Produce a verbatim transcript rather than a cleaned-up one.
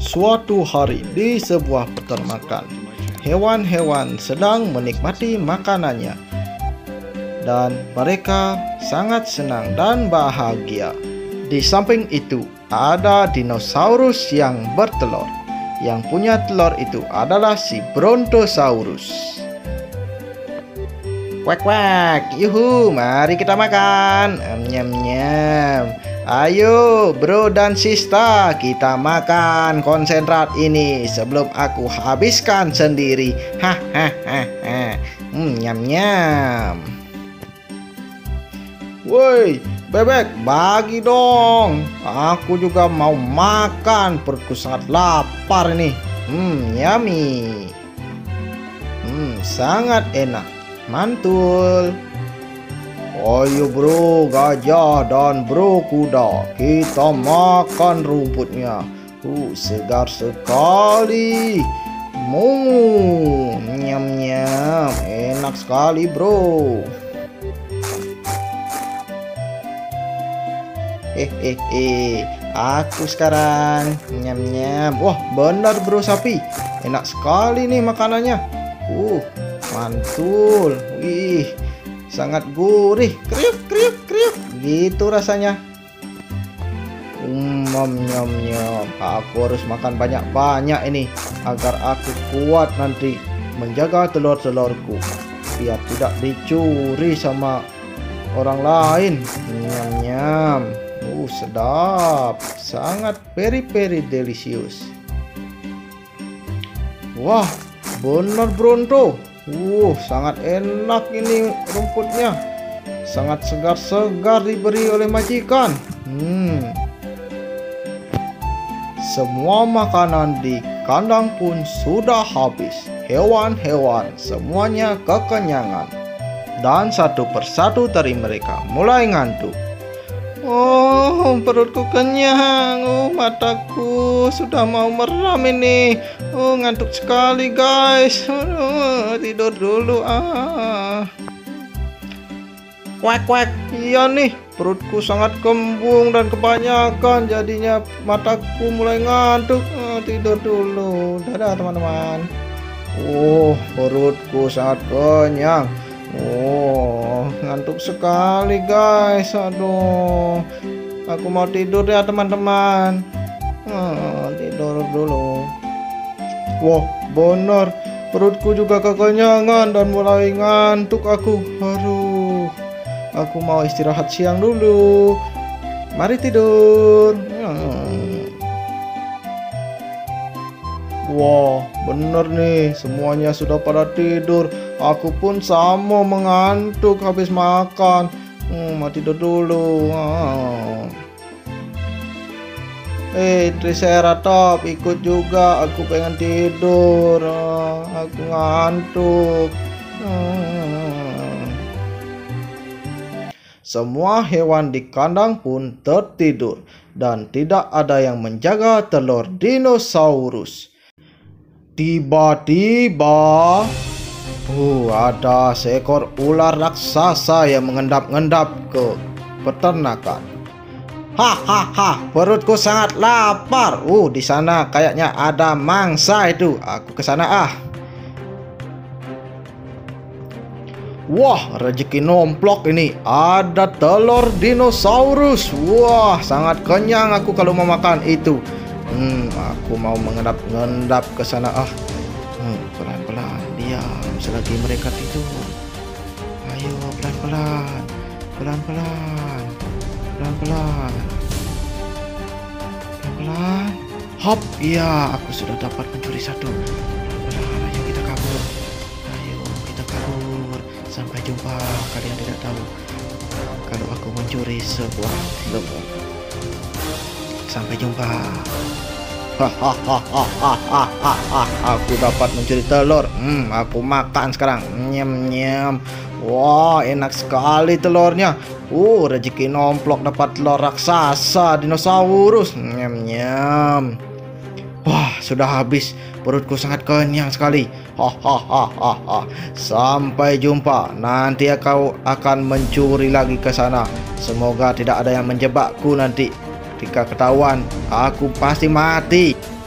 Suatu hari di sebuah peternakan, hewan-hewan sedang menikmati makanannya dan mereka sangat senang dan bahagia. Di samping itu ada dinosaurus yang bertelur. Yang punya telur itu adalah si Brontosaurus. Kwek kwek, yuhu, mari kita makan. Nyam nyam. Ayo bro dan sista, kita makan konsentrat ini sebelum aku habiskan sendiri. Hahaha. Hmm, nyam nyam. Woi, bebek, bagi dong. Aku juga mau makan, perutku sangat lapar ini. Hmm, yummy. Hmm, sangat enak. Mantul. Ayo bro gajah dan bro kuda, kita makan rumputnya. Uh, segar sekali. Mu, nyam nyam, enak sekali bro. Hehehe, aku sekarang nyam nyam. Wah, benar bro sapi, enak sekali nih makanannya. Uh, mantul. Wih, sangat gurih, kriuk kriuk kriuk, gitu rasanya. Hmm, nyam nyam. Aku harus makan banyak-banyak ini agar aku kuat nanti menjaga telur-telurku biar tidak dicuri sama orang lain. Nyam nyam. Uh, sedap, sangat very very delicious. Wah, benar Bronto. Uh, sangat enak ini rumputnya. Sangat segar-segar diberi oleh majikan. Hmm. Semua makanan di kandang pun sudah habis. Hewan-hewan semuanya kekenyangan. Dan satu persatu dari mereka mulai ngantuk. Oh, perutku kenyang. Oh, mataku sudah mau meram ini. Oh, ngantuk sekali guys. Oh, tidur dulu ah. Kwek kwek. Iya nih, perutku sangat kembung dan kebanyakan, jadinya mataku mulai ngantuk. Oh, tidur dulu. Dadah teman-teman. Oh, perutku sangat kenyang. Oh, ngantuk sekali guys. Aduh, aku mau tidur ya teman-teman. Oh, tidur dulu. Wah, benar, perutku juga kekenyangan dan mulai ngantuk aku. Aduh, aku mau istirahat siang dulu. Mari tidur. Hmm. Wah, bener nih, semuanya sudah pada tidur. Aku pun sama mengantuk habis makan. Hmm, mau tidur dulu. Ah. Eh, Triceratops ikut juga. Aku pengen tidur. Ah, aku ngantuk. Ah. Semua hewan di kandang pun tertidur dan tidak ada yang menjaga telur dinosaurus. Tiba-tiba, uh, ada seekor ular raksasa yang mengendap-endap ke peternakan. Hahaha, perutku sangat lapar. Uh, di sana kayaknya ada mangsa itu. Aku ke sana ah. Wah, rezeki nomplok ini. Ada telur dinosaurus. Wah, sangat kenyang aku kalau mau makan itu. Hmm, aku mau mengendap-endap ke sana ah. Hmm, pelan-pelan, diam selagi mereka tidur. Ayo pelan-pelan, pelan-pelan, pelan-pelan, pelan-pelan. Hop, iya, aku sudah dapat mencuri satu. Pelan-pelan, ayo kita kabur. Ayo kita kabur. Sampai jumpa. Kalian tidak tahu kalau aku mencuri sebuah lembu. Sampai jumpa. Hahaha, aku dapat mencuri telur. Hmm, aku makan sekarang. Nyam nyam. Wah, enak sekali telurnya. Uh, rezeki nomplok dapat telur raksasa dinosaurus. Nyam nyam. Wah, sudah habis. Perutku sangat kenyang sekali. Hahaha. Sampai jumpa. Nanti kau akan mencuri lagi ke sana. Semoga tidak ada yang menjebakku nanti. Ketika ketahuan, aku pasti mati.